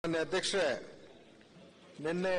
ಅಧ್ಯಕ್ಷರೇ, ನಿನ್ನೆ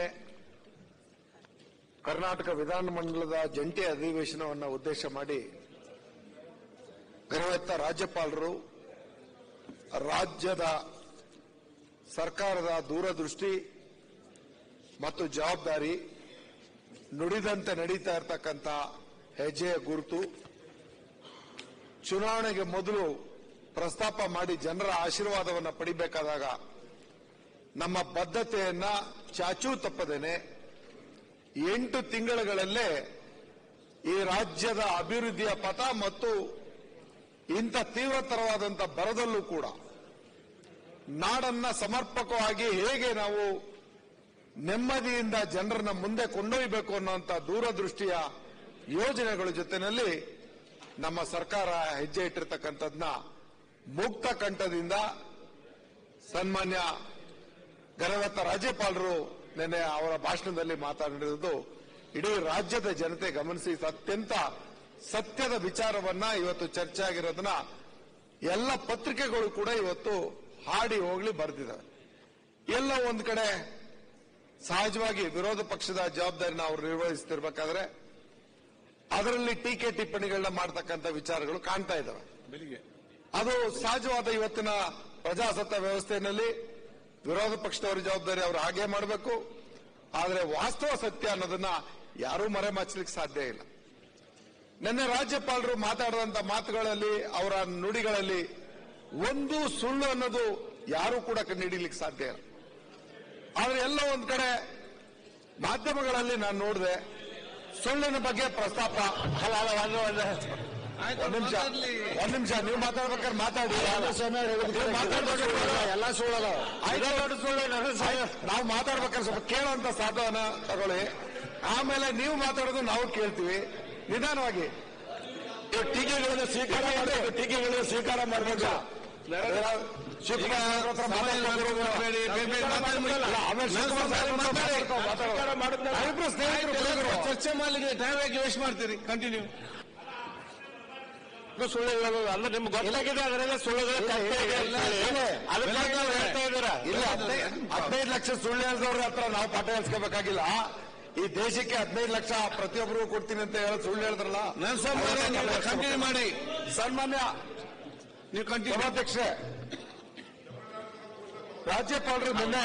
ಕರ್ನಾಟಕ ವಿಧಾನಮಂಡಲದ ಜಂಟಿ ಅಧಿವೇಶನವನ್ನು ಉದ್ದೇಶ ಮಾಡಿ ಗೌರವಾನ್ವಿತ ರಾಜ್ಯಪಾಲರು ರಾಜ್ಯದ ಸರ್ಕಾರದ ದೂರದೃಷ್ಟಿ ಮತ್ತು ಜವಾಬ್ದಾರಿ, ನುಡಿದಂತೆ ನಡೀತಾ ಇರತಕ್ಕಂಥ ಹೆಜ್ಜೆಯ ಗುರುತು, ಚುನಾವಣೆಗೆ ಮೊದಲು ಪ್ರಸ್ತಾಪ ಮಾಡಿ ಜನರ ಆಶೀರ್ವಾದವನ್ನು ಪಡಿಬೇಕಾದಾಗ ನಮ್ಮ ಬದ್ಧತೆಯನ್ನ ಚಾಚೂ ತಪ್ಪದೇನೆ 8 ತಿಂಗಳುಗಳಲ್ಲೇ ಈ ರಾಜ್ಯದ ಅಭಿವೃದ್ಧಿಯ ಪಥ ಮತ್ತು ಇಂಥ ತೀವ್ರತರವಾದಂಥ ಬರದಲ್ಲೂ ಕೂಡ ನಾಡನ್ನ ಸಮರ್ಪಕವಾಗಿ ಹೇಗೆ ನಾವು ನೆಮ್ಮದಿಯಿಂದ ಜನರನ್ನ ಮುಂದೆ ಕೊಂಡೊಯ್ಯಬೇಕು ಅನ್ನುವಂಥ ದೂರದೃಷ್ಟಿಯ ಯೋಜನೆಗಳ ಜೊತೆಯಲ್ಲಿ ನಮ್ಮ ಸರ್ಕಾರ ಹೆಜ್ಜೆ ಇಟ್ಟಿರ್ತಕ್ಕಂಥದ್ದನ್ನ ಮುಕ್ತ ಕಂಠದಿಂದ ಸನ್ಮಾನ್ಯ ಗೌರವಾನ್ವಿತ ರಾಜ್ಯಪಾಲರು ನಿನ್ನೆ ಅವರ ಭಾಷಣದಲ್ಲಿ ಮಾತನಾಡಿರುವುದು ಇಡೀ ರಾಜ್ಯದ ಜನತೆ ಗಮನಿಸಿ ಅತ್ಯಂತ ಸತ್ಯದ ವಿಚಾರವನ್ನ ಇವತ್ತು ಚರ್ಚೆ ಆಗಿರೋದನ್ನ ಎಲ್ಲ ಪತ್ರಿಕೆಗಳು ಕೂಡ ಇವತ್ತು ಹಾಡಿ ಹೋಗ್ಲಿ ಬರೆದಿದ್ದಾರೆ. ಎಲ್ಲ ಒಂದ್ ಕಡೆ ಸಹಜವಾಗಿ ವಿರೋಧ ಪಕ್ಷದ ಜವಾಬ್ದಾರಿನ ಅವರು ನಿರ್ವಹಿಸುತ್ತಿರಬೇಕಾದ್ರೆ ಅದರಲ್ಲಿ ಟೀಕೆ ಟಿಪ್ಪಣಿಗಳನ್ನ ಮಾಡತಕ್ಕಂಥ ವಿಚಾರಗಳು ಕಾಣ್ತಾ ಇದ್ದಾವೆ. ಅದು ಸಹಜವಾದ ಇವತ್ತಿನ ಪ್ರಜಾಸತ್ತ ವ್ಯವಸ್ಥೆಯಲ್ಲಿ ವಿರೋಧ ಪಕ್ಷದವರ ಜವಾಬ್ದಾರಿ ಅವರು ಹಾಗೆ ಮಾಡಬೇಕು. ಆದರೆ ವಾಸ್ತವ ಸತ್ಯ ಅನ್ನೋದನ್ನ ಯಾರೂ ಮರೆಮಾಚಲಿಕ್ಕೆ ಸಾಧ್ಯ ಇಲ್ಲ. ನಿನ್ನೆ ರಾಜ್ಯಪಾಲರು ಮಾತಾಡಿದಂತ ಮಾತುಗಳಲ್ಲಿ, ಅವರ ನುಡಿಗಳಲ್ಲಿ ಒಂದು ಸುಳ್ಳು ಅನ್ನೋದು ಯಾರೂ ಕೂಡ ಕಂಡುಹಿಡಿಯಲಿಕ್ಕೆ ಸಾಧ್ಯ ಇಲ್ಲ. ಆದ್ರೆ ಎಲ್ಲ ಒಂದ್ ಕಡೆ ಮಾಧ್ಯಮಗಳಲ್ಲಿ ನಾನು ನೋಡಿದೆ, ಸುಳ್ಳಿನ ಬಗ್ಗೆ ಪ್ರಸ್ತಾಪ. ಒಂದ್ ನಿಮಿಷ ನೀವು ಮಾತಾಡ್ಬೇಕಾದ್ರೆ ಮಾತಾಡಿ. ಎಲ್ಲ ಸುಳ್ಳಲ್ಲ, ನಾವು ಮಾತಾಡ್ಬೇಕಾದ್ರೆ ಸ್ವಲ್ಪ ಕೇಳುವಂತ ಸಾಧನ ತಗೊಳ್ಳಿ. ಆಮೇಲೆ ನೀವು ಮಾತಾಡೋದು ನಾವು ಕೇಳ್ತೀವಿ. ನಿಧಾನವಾಗಿ ಟೀಕೆಗಳನ್ನು ಸ್ವೀಕಾರ ಮಾಡಬೇಕು. ಚರ್ಚೆ ಮಾಡಲಿಕ್ಕೆ ಟೈಮ್ ಯಾಕೆ ವೇಸ್ಟ್ ಮಾಡ್ತೀರಿ? ಕಂಟಿನ್ಯೂ. ಸುಳ್ಳು ಹೇಳೋದು ಅಲ್ಲ, ನಿಮ್ಗೆ ಗೊತ್ತಾಗಿದೆ. ಅದರೆಲ್ಲ ಸುಳ್ಳುಗಳು ಹೇಳ್ತಾ ಇದ್ದೀರಾ. ಇಲ್ಲ, 15 ಲಕ್ಷ ಸುಳ್ಳು ಹೇಳಿದವ್ರ ಹತ್ರ ನಾವು ಪಾಠ ಹೇಳ್ಸ್ಕೋಬೇಕಾಗಿಲ್ಲ. ಈ ದೇಶಕ್ಕೆ 15 ಲಕ್ಷ ಪ್ರತಿಯೊಬ್ಬರಿಗೂ ಕೊಡ್ತೀನಿ ಅಂತ ಹೇಳಿ ಸುಳ್ಳು ಹೇಳಿದ್ರಲ್ಲ. ಕಂಟಿನ್ಯೂ ಮಾಡಿ. ಸನ್ಮಾನ್ಯ ನೀವು ಕಂಟಿನ್ಯೂ. ಸಭಾಧ್ಯಕ್ಷರೇ, ರಾಜ್ಯಪಾಲರು ನಿನ್ನೆ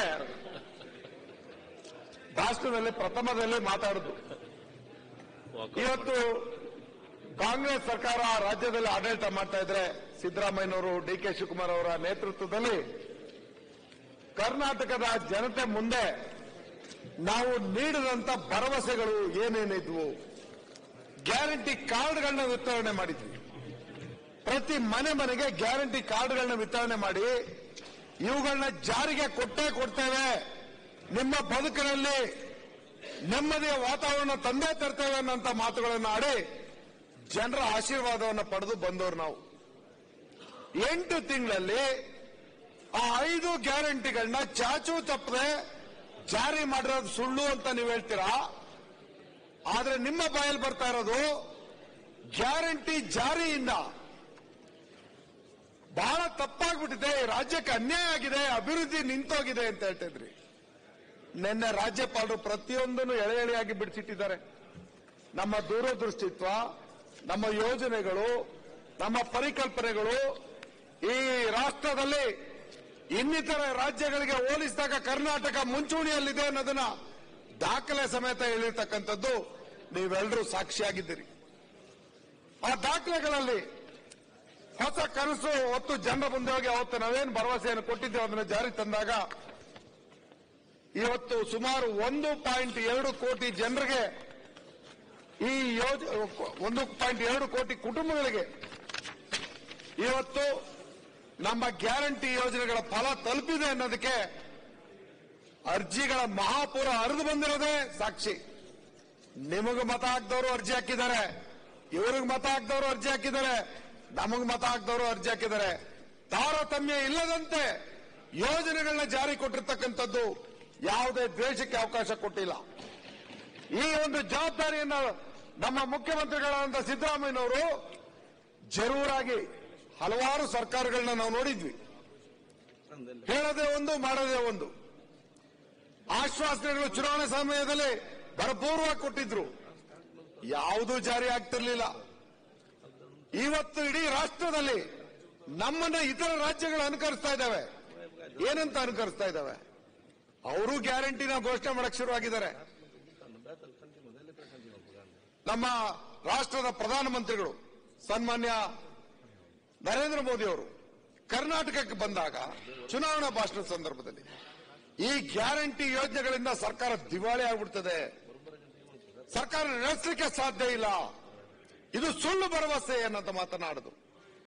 ಭಾಷಣದಲ್ಲಿ ಪ್ರಥಮದಲ್ಲಿ ಮಾತಾಡಿದ್ರು. ಇವತ್ತು ಕಾಂಗ್ರೆಸ್ ಸರ್ಕಾರ ರಾಜ್ಯದಲ್ಲಿ ಆಡಳಿತ ಮಾಡ್ತಾ ಇದ್ರೆ, ಸಿದ್ದರಾಮಯ್ಯನವರು, ಡಿ.ಕೆ. ಶಿವಕುಮಾರ್ ಅವರ ನೇತೃತ್ವದಲ್ಲಿ ಕರ್ನಾಟಕದ ಜನತೆ ಮುಂದೆ ನಾವು ನೀಡಿದಂತ ಭರವಸೆಗಳು ಏನೇನಿದ್ವು, ಗ್ಯಾರಂಟಿ ಕಾರ್ಡ್ಗಳನ್ನ ವಿತರಣೆ ಮಾಡಿದ್ವಿ. ಪ್ರತಿ ಮನೆಗೆ ಗ್ಯಾರಂಟಿ ಕಾರ್ಡ್ಗಳನ್ನ ವಿತರಣೆ ಮಾಡಿ ಇವುಗಳನ್ನ ಜಾರಿಗೆ ಕೊಟ್ಟೇ ಕೊಡ್ತೇವೆ, ನಿಮ್ಮ ಬದುಕಿನಲ್ಲಿ ನೆಮ್ಮದಿಯ ವಾತಾವರಣ ತಂದೇ ತರ್ತೇವೆ ಅನ್ನೋಂಥ ಮಾತುಗಳನ್ನು ಆಡಿ ಜನರ ಆಶೀರ್ವಾದವನ್ನು ಪಡೆದು ಬಂದವರು ನಾವು. 8 ತಿಂಗಳಲ್ಲಿ ಆ 5 ಗ್ಯಾರಂಟಿಗಳನ್ನ ಚಾಚೂ ತಪ್ಪದೆ ಜಾರಿ ಮಾಡಿರೋದು ಸುಳ್ಳು ಅಂತ ನೀವು ಹೇಳ್ತೀರಾ. ಆದ್ರೆ ನಿಮ್ಮ ಬಾಯಲ್ಲಿ ಬರ್ತಾ ಇರೋದು ಗ್ಯಾರಂಟಿ ಜಾರಿಯಿಂದ ಬಹಳ ತಪ್ಪಾಗ್ಬಿಟ್ಟಿದೆ, ರಾಜ್ಯಕ್ಕೆ ಅನ್ಯಾಯ ಆಗಿದೆ, ಅಭಿವೃದ್ಧಿ ನಿಂತೋಗಿದೆ ಅಂತ ಹೇಳ್ತಿದ್ರಿ. ನಿನ್ನೆ ರಾಜ್ಯಪಾಲರು ಪ್ರತಿಯೊಂದನ್ನು ಎಳೆ ಎಳೆಯಾಗಿ ಬಿಡಿಸಿಟ್ಟಿದ್ದಾರೆ. ನಮ್ಮ ದೂರದೃಷ್ಟಿತ್ವ, ನಮ್ಮ ಯೋಜನೆಗಳು, ನಮ್ಮ ಪರಿಕಲ್ಪನೆಗಳು ಈ ರಾಷ್ಟ್ರದಲ್ಲಿ ಇನ್ನಿತರ ರಾಜ್ಯಗಳಿಗೆ ಹೋಲಿಸಿದಾಗ ಕರ್ನಾಟಕ ಮುಂಚೂಣಿಯಲ್ಲಿದೆ ಅನ್ನೋದನ್ನ ದಾಖಲೆ ಸಮೇತ ಹೇಳಿರ್ತಕ್ಕಂಥದ್ದು ನೀವೆಲ್ಲರೂ ಸಾಕ್ಷಿಯಾಗಿದ್ದೀರಿ. ಆ ದಾಖಲೆಗಳಲ್ಲಿ ಹೊಸ ಕನಸು ಹೊತ್ತು ಜನರ ಮುಂದೆ ಹೋಗಿ ಅವತ್ತು ನಾವೇನು ಭರವಸೆಯನ್ನು ಕೊಟ್ಟಿದ್ದೇವೆ ಅದನ್ನು ಜಾರಿ ತಂದಾಗ ಇವತ್ತು ಸುಮಾರು 1.2 ಕೋಟಿ ಜನರಿಗೆ, ಈ 1.2 ಕೋಟಿ ಕುಟುಂಬಗಳಿಗೆ ಇವತ್ತು ನಮ್ಮ ಗ್ಯಾರಂಟಿ ಯೋಜನೆಗಳ ಫಲ ತಲುಪಿದೆ ಅನ್ನೋದಕ್ಕೆ ಅರ್ಜಿಗಳ ಮಹಾಪೂರ ಹರಿದು ಬಂದಿರೋದೇ ಸಾಕ್ಷಿ. ನಿಮಗೆ ಮತ ಹಾಕಿದವರು ಅರ್ಜಿ ಹಾಕಿದ್ದಾರೆ, ಇವ್ರಿಗೆ ಮತ ಹಾಕಿದವರು ಅರ್ಜಿ ಹಾಕಿದ್ದಾರೆ, ನಮಗೆ ಮತ ಹಾಕಿದವರು ಅರ್ಜಿ ಹಾಕಿದ್ದಾರೆ. ತಾರತಮ್ಯ ಇಲ್ಲದಂತೆ ಯೋಜನೆಗಳನ್ನ ಜಾರಿ ಕೊಟ್ಟಿರ್ತಕ್ಕಂಥದ್ದು ಯಾವುದೇ ದ್ವೇಷಕ್ಕೆ ಅವಕಾಶ ಕೊಟ್ಟಿಲ್ಲ. ಈ ಒಂದು ಜವಾಬ್ದಾರಿಯನ್ನು ನಮ್ಮ ಮುಖ್ಯಮಂತ್ರಿಗಳಾದಂಥ ಸಿದ್ದರಾಮಯ್ಯನವರು ಜರೂರಾಗಿ ಹಲವಾರು ಸರ್ಕಾರಗಳನ್ನ ನಾವು ನೋಡಿದ್ವಿ. ಹೇಳೋದೇ ಒಂದು, ಮಾಡೋದೇ ಒಂದು. ಆಶ್ವಾಸನೆಗಳು ಚುನಾವಣೆ ಸಮಯದಲ್ಲಿ ಭರಪೂರ್ವವಾಗಿ ಕೊಟ್ಟಿದ್ರು, ಯಾವುದೂ ಜಾರಿ ಆಗ್ತಿರ್ಲಿಲ್ಲ. ಇವತ್ತು ಇಡೀ ರಾಷ್ಟ್ರದಲ್ಲಿ ನಮ್ಮನ್ನ ಇತರ ರಾಜ್ಯಗಳು ಅನುಕರಿಸ್ತಾ ಇದ್ದಾವೆ. ಏನಂತ ಅನುಕರಿಸ್ತಾ ಇದ್ದಾವೆ? ಅವರು ಗ್ಯಾರಂಟಿನ ಘೋಷಣೆ ಮಾಡಕ್ ಶುರುವಾಗಿದ್ದಾರೆ. ನಮ್ಮ ರಾಷ್ಟ್ರದ ಪ್ರಧಾನಮಂತ್ರಿಗಳು ಸನ್ಮಾನ್ಯ ನರೇಂದ್ರ ಮೋದಿ ಅವರು ಕರ್ನಾಟಕಕ್ಕೆ ಬಂದಾಗ ಚುನಾವಣಾ ಭಾಷಣದ ಸಂದರ್ಭದಲ್ಲಿ ಈ ಗ್ಯಾರಂಟಿ ಯೋಜನೆಗಳಿಂದ ಸರ್ಕಾರ ದಿವಾಳಿ ಆಗ್ಬಿಡ್ತದೆ, ಸರ್ಕಾರ ನಡೆಸಲಿಕ್ಕೆ ಸಾಧ್ಯ ಇಲ್ಲ, ಇದು ಸುಳ್ಳು ಭರವಸೆ ಅನ್ನೋದು ಮಾತನಾಡಿದ್ರು.